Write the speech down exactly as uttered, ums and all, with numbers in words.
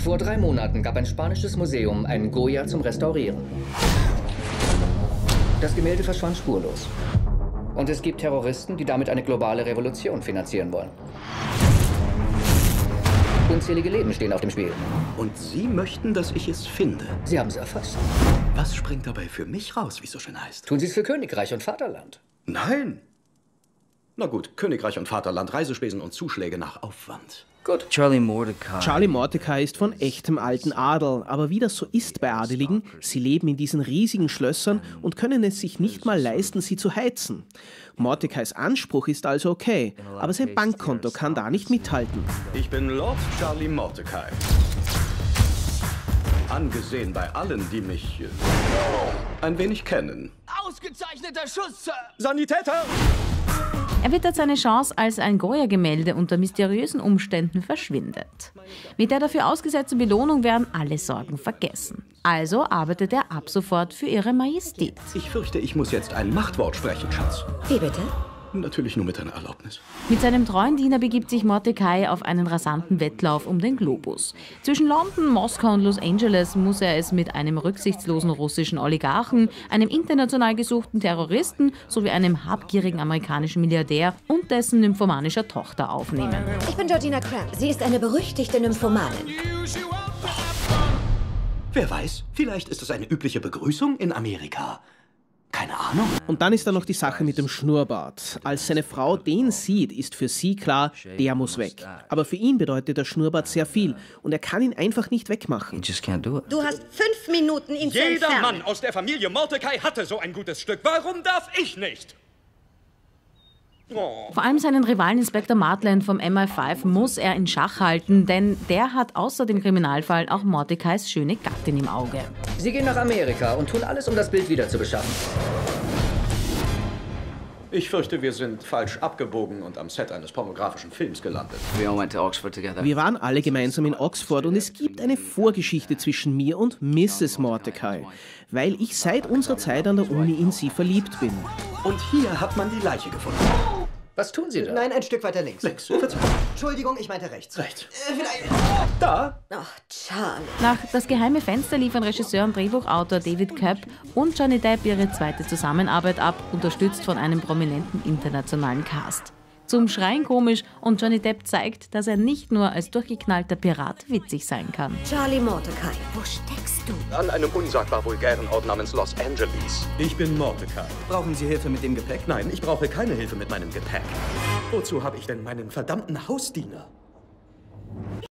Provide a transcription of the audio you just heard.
Vor drei Monaten gab ein spanisches Museum ein Goya zum Restaurieren. Das Gemälde verschwand spurlos. Und es gibt Terroristen, die damit eine globale Revolution finanzieren wollen. Unzählige Leben stehen auf dem Spiel. Und Sie möchten, dass ich es finde? Sie haben es erfasst. Was springt dabei für mich raus, wie es so schön heißt? Tun Sie es für Königreich und Vaterland. Nein. Na gut, Königreich und Vaterland, Reisespesen und Zuschläge nach Aufwand. Gut. Charlie Mordecai. Charlie Mordecai ist von echtem alten Adel, aber wie das so ist bei Adeligen, sie leben in diesen riesigen Schlössern und können es sich nicht mal leisten, sie zu heizen. Mordecais Anspruch ist also okay, aber sein Bankkonto kann da nicht mithalten. Ich bin Lord Charlie Mordecai. Angesehen bei allen, die mich äh, ein wenig kennen. Ausgezeichneter Schuss, Sir! Sanitäter! Er wittert seine Chance, als ein Goya-Gemälde unter mysteriösen Umständen verschwindet. Mit der dafür ausgesetzten Belohnung werden alle Sorgen vergessen. Also arbeitet er ab sofort für Ihre Majestät. Ich fürchte, ich muss jetzt ein Machtwort sprechen, Schatz. Wie bitte? Natürlich nur mit deiner Erlaubnis. Mit seinem treuen Diener begibt sich Mordecai auf einen rasanten Wettlauf um den Globus. Zwischen London, Moskau und Los Angeles muss er es mit einem rücksichtslosen russischen Oligarchen, einem international gesuchten Terroristen sowie einem habgierigen amerikanischen Milliardär und dessen nymphomanischer Tochter aufnehmen. Ich bin Georgina Cramp. Sie ist eine berüchtigte Nymphomanin. Wer weiß, vielleicht ist es eine übliche Begrüßung in Amerika. Keine Ahnung. Und dann ist da noch die Sache mit dem Schnurrbart. Als seine Frau den sieht, ist für sie klar, der muss weg. Aber für ihn bedeutet der Schnurrbart sehr viel und er kann ihn einfach nicht wegmachen. Du hast fünf Minuten, ihn zu Jeder entfernen. Mann aus der Familie Mordecai hatte so ein gutes Stück. Warum darf ich nicht? Oh. Vor allem seinen Rivalen Inspektor Maitland vom M I fünf muss er in Schach halten, denn der hat außer dem Kriminalfall auch Mordecais schöne Gattin im Auge. Sie gehen nach Amerika und tun alles, um das Bild wieder zu beschaffen. Ich fürchte, wir sind falsch abgebogen und am Set eines pornografischen Films gelandet. We all went to Oxford together. Wir waren alle gemeinsam in Oxford und es gibt eine Vorgeschichte zwischen mir und Misses Mordecai, weil ich seit unserer Zeit an der Uni in sie verliebt bin. Und hier hat man die Leiche gefunden. Was tun Sie da? Nein, ein Stück weiter links. Links. Verzeihung. Entschuldigung, ich meinte rechts. Rechts. Äh, vielleicht. Da. Ach, Charlie. Nach Das geheime Fenster liefern Regisseur und Drehbuchautor David Koepp und Johnny Depp ihre zweite Zusammenarbeit ab, unterstützt von einem prominenten internationalen Cast. Zum Schreien komisch und Johnny Depp zeigt, dass er nicht nur als durchgeknallter Pirat witzig sein kann. Charlie Mordecai, wo steckst du? An einem unsagbar vulgären Ort namens Los Angeles. Ich bin Mordecai. Brauchen Sie Hilfe mit dem Gepäck? Nein, ich brauche keine Hilfe mit meinem Gepäck. Wozu habe ich denn meinen verdammten Hausdiener?